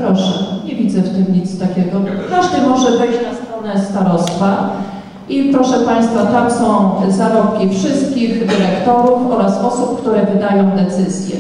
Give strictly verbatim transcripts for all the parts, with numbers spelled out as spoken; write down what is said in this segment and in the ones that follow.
Proszę, nie widzę w tym nic takiego. Każdy może wejść na stronę starostwa i proszę Państwa, tam są zarobki wszystkich dyrektorów oraz osób, które wydają decyzje.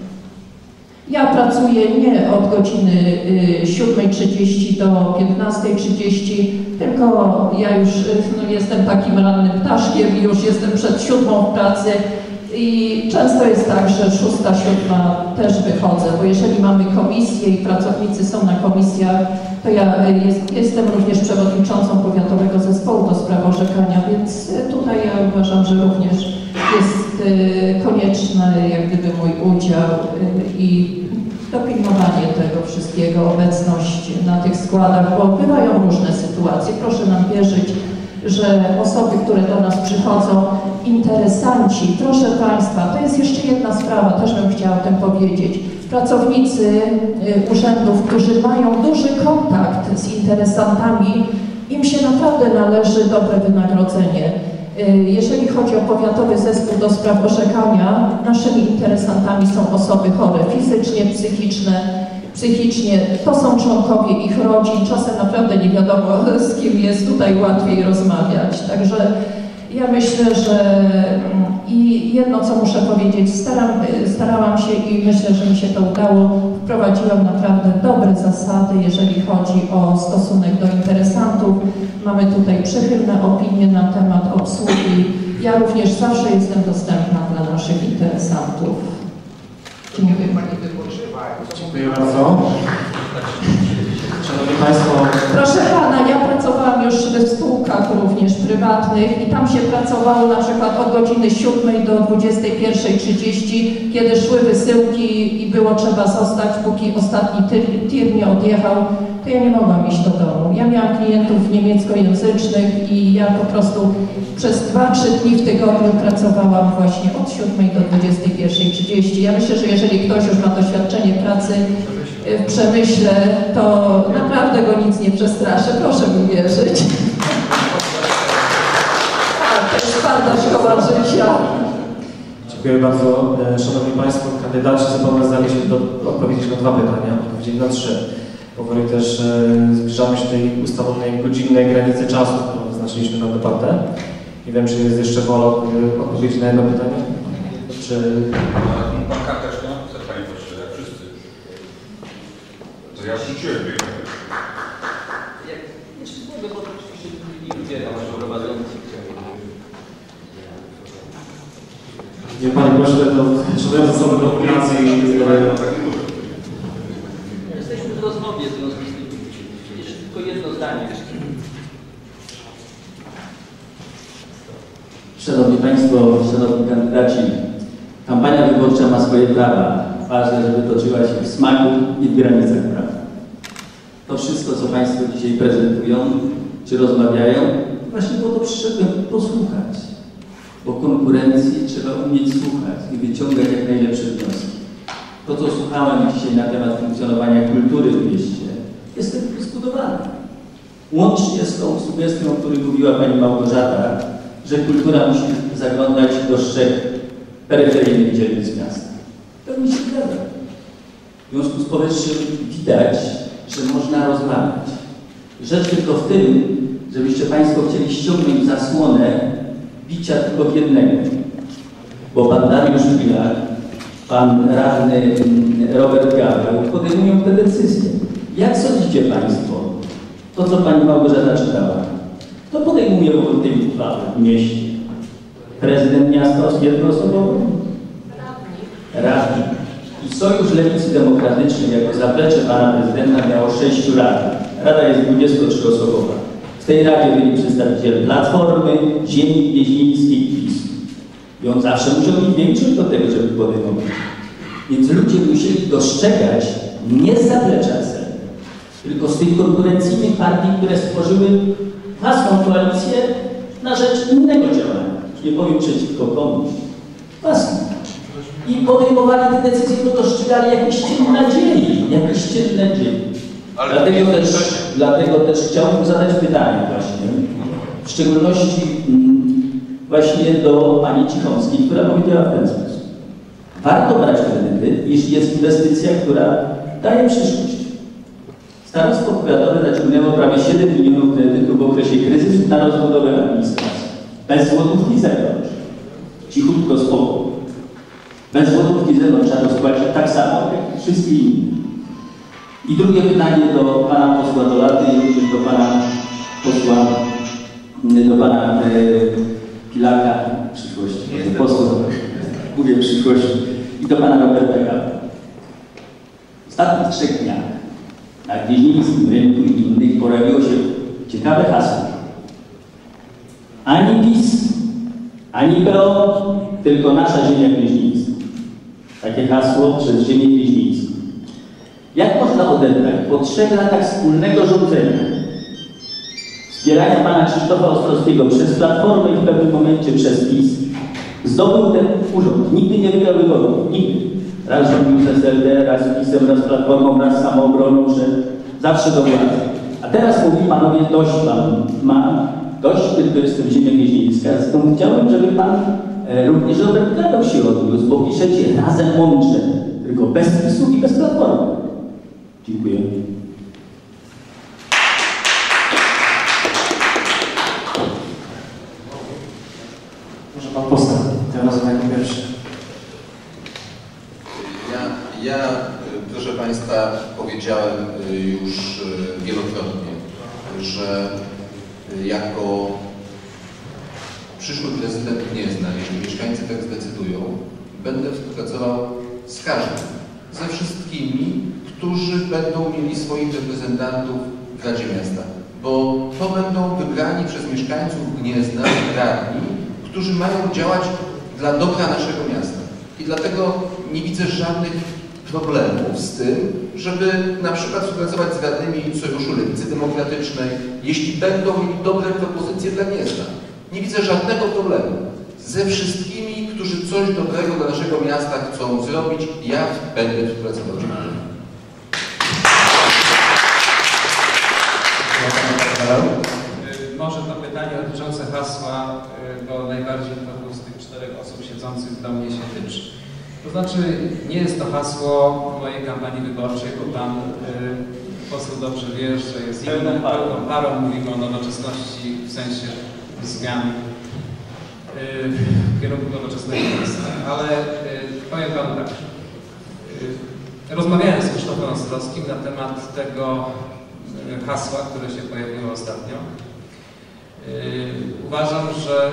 Ja pracuję nie od godziny siódmej trzydzieści do piętnastej trzydzieści, tylko ja już no, jestem takim rannym ptaszkiem i już jestem przed siódmą w pracy i często jest tak, że szósta, siódma też wychodzę, bo jeżeli mamy komisję i pracownicy są na komisjach, to ja jest, jestem również przewodniczącą Powiatowego Zespołu do Spraw Orzekania, więc tutaj ja uważam, że również jest konieczny jak gdyby mój udział i dopilnowanie tego wszystkiego, obecność na tych składach, bo bywają różne sytuacje. Proszę nam wierzyć, że osoby, które do nas przychodzą, interesanci, proszę Państwa, to jest jeszcze jedna sprawa, też bym chciała o tym powiedzieć. Pracownicy urzędów, którzy mają duży kontakt z interesantami, im się naprawdę należy dobre wynagrodzenie. Jeżeli chodzi o Powiatowy Zespół do Spraw Orzekania, naszymi interesantami są osoby chore fizycznie, psychiczne, psychicznie, to są członkowie ich rodzin, czasem naprawdę nie wiadomo, z kim jest tutaj łatwiej rozmawiać. Także ja myślę, że i jedno, co muszę powiedzieć, staram, starałam się i myślę, że mi się to udało, wprowadziłam naprawdę dobre zasady, jeżeli chodzi o stosunek do interesantów. Mamy tutaj przychylne opinie na temat obsługi. Ja również zawsze jestem dostępna dla naszych interesantów. Dziękuję. Dziękuję bardzo. Szanowni Państwo. Proszę Pana, ja pracowałam już w spółkach również prywatnych i tam się pracowało na przykład od godziny siódmej do dwudziestej pierwszej trzydzieści, kiedy szły wysyłki i było trzeba zostać, póki ostatni tir nie odjechał, to ja nie mogłam iść do domu. Ja miałam klientów niemieckojęzycznych i ja po prostu przez dwa trzy dni w tygodniu pracowałam właśnie od siódmej do dwudziestej pierwszej trzydzieści. Ja myślę, że jeżeli ktoś już ma doświadczenie pracy w przemyśle, to naprawdę go nic nie przestraszy. Proszę mi wierzyć. Tak, to jest twarda szkoła życia. Dziękuję bardzo. Szanowni Państwo, kandydaci zobowiązali się do odpowiedzieć na dwa pytania, odpowiedzieli na trzy. Powoli też zbliżamy się do tej ustalonej godzinnej granicy czasu, którą wyznaczyliśmy na debatę. Nie wiem, czy jest jeszcze wola odpowiedzi na jedno pytanie? Czy... Pan karteczkę? Panie pośle, jak wszyscy. To ja rzuciłem. Jeśli mogę, bo oczywiście nie wybieram prowadzący. Nie, Panie Pośle, to szanując zasoby populacji... Jesteśmy w rozmowie w związku z tym. Jeszcze tylko jedno zdanie. Szanowni Państwo, Szanowni Kandydaci, kampania wyborcza ma swoje prawa. Ważne, żeby toczyła się w smaku i w granicach prawa. To wszystko, co Państwo dzisiaj prezentują, czy rozmawiają, właśnie po to przyszedłem posłuchać. Bo konkurencji trzeba umieć słuchać i wyciągać jak najlepsze wnioski. To, co słuchałem dzisiaj na temat funkcjonowania kultury w mieście, jest tak zbudowane. Łącznie z tą sugestią, o której mówiła Pani Małgorzata, że kultura musi zaglądać do szczegółów peryferyjnych dzielnic miasta. To mi się zgadza. W związku z powyższym widać, że można rozmawiać. Rzecz tylko w tym, żebyście Państwo chcieli ściągnąć zasłonę bicia tylko w jednego. Bo Pan Dariusz Pilak, Pan Radny Robert Gaweł podejmują te decyzje. Jak sądzicie Państwo? To, co Pani Małgorzata czytała. Kto podejmuje tej uchwały w mieście? Prezydent miasta jednoosobowy? Radni. I Sojusz Lewicy Demokratycznej jako zaplecze Pana Prezydenta miało sześciu radnych. Rada jest dwudziestotrzyosobowa. W tej Radzie byli przedstawiciele Platformy, Ziemi Gnieźnieńskiej i PiS. I on zawsze musiał mieć większość do tego, żeby podejmować. Więc ludzie musieli dostrzegać nie z zaplecza S L, tylko z tych konkurencyjnych partii, które stworzyły własną koalicję na rzecz innego działania. Nie powiem przeciwko komuś. Własną. I podejmowali te decyzje, bo dostrzegali jakieś cień nadziei. Jakieś cień nadziei. Dlatego też, dlatego też chciałbym zadać pytanie właśnie. W szczególności mm, właśnie do Pani Cichomskiej, która powiedziała w ten sposób. Warto brać kredyty, jeśli jest inwestycja, która daje przyszłość. Starostwo powiatowe zaciągnęło prawie siedem milionów kredytów w okresie kryzysu na rozbudowę administracji. Bez złotówki z zewnątrz. Cichutko, spokój. Bez złotówki z zewnątrz trzeba spłacić tak samo, jak wszystkie inne. I drugie pytanie do pana posła Dolaty i również do pana posła, do pana e, Pilaka przyszłości. Do posła, mówię przyszłości. I do pana Roberta Gawła. W ostatnich trzech dniach na Gnieźnieńskim Rynku i innych pojawiło się ciekawe hasło. Ani PiS, ani P O, tylko nasza ziemia gnieźnieńska. Takie hasło przez ziemię gnieźnieńską. Jak można odebrać po trzech latach wspólnego rządzenia, wspierania pana Krzysztofa Ostrowskiego przez Platformę i w pewnym momencie przez PiS, zdobył ten urząd. Nigdy nie wygrał wyborów. Nigdy. Raz rządził z S L D, raz z PiS-em, raz z Platformą, raz z Samoobroną, że zawsze do władzy. A teraz mówi panowie, dość pan ma, dość tylko jestem ziemia gnieźnieńska. Zresztą chciałem, żeby pan e, również Robert Gawał się odniósł, bo piszecie razem mądrze, tylko bez PiS-u i bez Platformy. Dziękuję. Może pan poseł, tym razem jako pierwszy. Ja, ja, proszę państwa, powiedziałem już wielokrotnie, że jako przyszły prezydent Gniezna, jeśli mieszkańcy tak zdecydują, będę współpracował z każdym, ze wszystkimi, którzy będą mieli swoich reprezentantów w Radzie Miasta. Bo to będą wybrani przez mieszkańców Gniezna radni, którzy mają działać dla dobra naszego miasta. I dlatego nie widzę żadnych problemów z tym, żeby na przykład współpracować z radnymi Sojuszu Lewicy Demokratycznej, jeśli będą mieli dobre propozycje dla Gniezna. Nie widzę żadnego problemu. Ze wszystkimi, którzy coś dobrego dla naszego miasta chcą zrobić, ja będę współpracował. Może to pytanie dotyczące hasła, bo najbardziej to z tych czterech osób siedzących do mnie się tyczy. To znaczy, nie jest to hasło mojej kampanii wyborczej, bo pan y, poseł dobrze wie, że jest inną pełną parą, mówimy o nowoczesności w sensie zmian y, w kierunku nowoczesnego miejsca. Ale y, powiem panu tak. Y, rozmawiałem z Krzysztofem Ostrowskim na temat tego y, hasła, które się pojawiło ostatnio. Y, uważam, że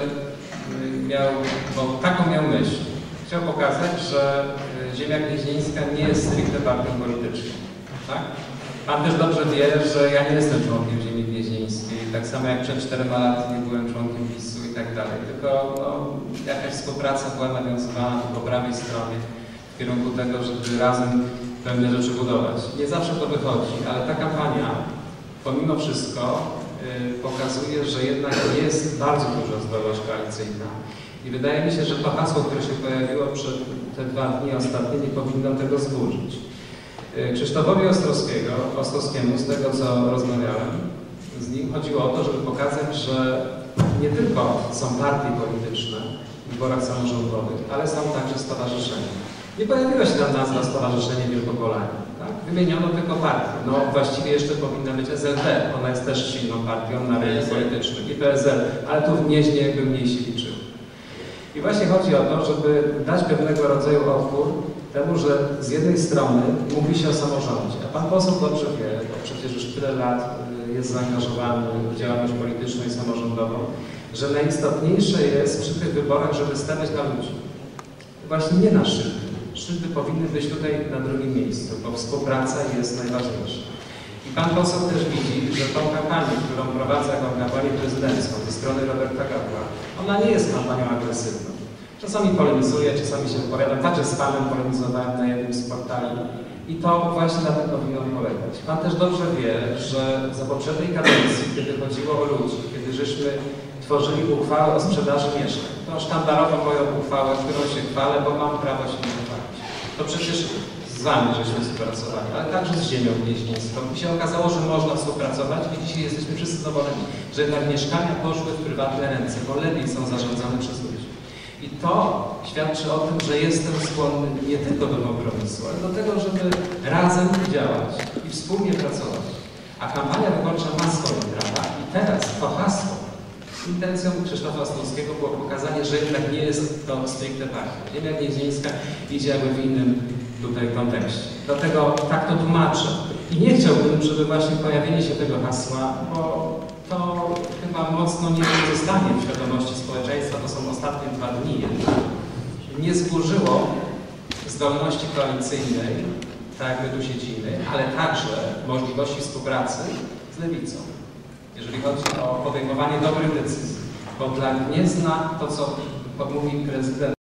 y, miał, bo taką miał myśl. Chciał pokazać, że ziemia gnieźnieńska nie jest stricte partią polityczną. Tak? Pan też dobrze wie, że ja nie jestem członkiem ziemi gnieźnieńskiej, tak samo jak przed czterema laty nie byłem członkiem PiS-u i tak dalej. Tylko no, jakaś współpraca była nawiązywana po prawej stronie w kierunku tego, żeby razem pewne rzeczy budować. Nie zawsze to wychodzi, ale ta kampania pomimo wszystko yy, pokazuje, że jednak jest bardzo duża zdolność koalicyjna. I wydaje mi się, że to hasło, które się pojawiło przed te dwa dni ostatnie, nie powinno tego zburzyć. Krzysztofowi Ostrowskiego, Ostrowskiemu, z tego co rozmawiałem, z nim chodziło o to, żeby pokazać, że nie tylko są partie polityczne w wyborach samorządowych, ale są także stowarzyszenia. Nie pojawiła się tam nazwa Stowarzyszenie Wielkopolanie. Tak? Wymieniono tylko partię. No właściwie jeszcze powinna być S L D. Ona jest też silną partią na rynku politycznym i P S L, ale tu w Gnieźnie jakby mniej się liczyło. I właśnie chodzi o to, żeby dać pewnego rodzaju odpór temu, że z jednej strony mówi się o samorządzie, a pan poseł dobrze wie, bo przecież już tyle lat jest zaangażowany w działalność polityczną i samorządową, że najistotniejsze jest przy tych wyborach, żeby stawiać na ludzi. Właśnie nie na szyldy. Szyldy powinny być tutaj na drugim miejscu, bo współpraca jest najważniejsza. I pan poseł też widzi, że tą kampanię, którą prowadzę jako kampanię prezydencką ze strony Roberta Gawła, ona nie jest kampanią agresywną. Czasami polemizuję, czasami się wypowiadam, także z panem polemizowałem na jednym z portali. I to właśnie na tym powinno polegać. Pan też dobrze wie, że za poprzedniej kadencji, kiedy chodziło o ludzi, kiedy żeśmy tworzyli uchwałę o sprzedaży mieszkań, to sztandarową moją uchwałę, którą się chwalę, bo mam prawo się nie chwalić. To przecież z wami żeśmy współpracowali, ale także z ziemią gnieźnieńską. I się okazało, że można współpracować i dzisiaj jesteśmy wszyscy zadowoleni, że jednak mieszkania poszły w prywatne ręce, bo lepiej są zarządzane przez ludzi. I to świadczy o tym, że jestem skłonny nie tylko do kompromisu, ale do tego, żeby razem działać i wspólnie pracować. A kampania wyborcza ma swoje prawa i teraz to hasło, intencją Krzysztofa Stulskiego było pokazanie, że jednak nie jest to stricte partia. Ziemia Gnieźnieńska idzie jakby w innym tutaj kontekście. Dlatego tak to tłumaczę. I nie chciałbym, żeby właśnie pojawienie się tego hasła, bo to chyba mocno nie zostanie w świadomości społeczeństwa, to są ostatnie dwa dni jednak, nie zburzyło zdolności koalicyjnej, tak jakby tu siedzimy, ale także możliwości współpracy z lewicą, jeżeli chodzi o podejmowanie dobrych decyzji. Bo dla Gniezna to, co mówi prezydent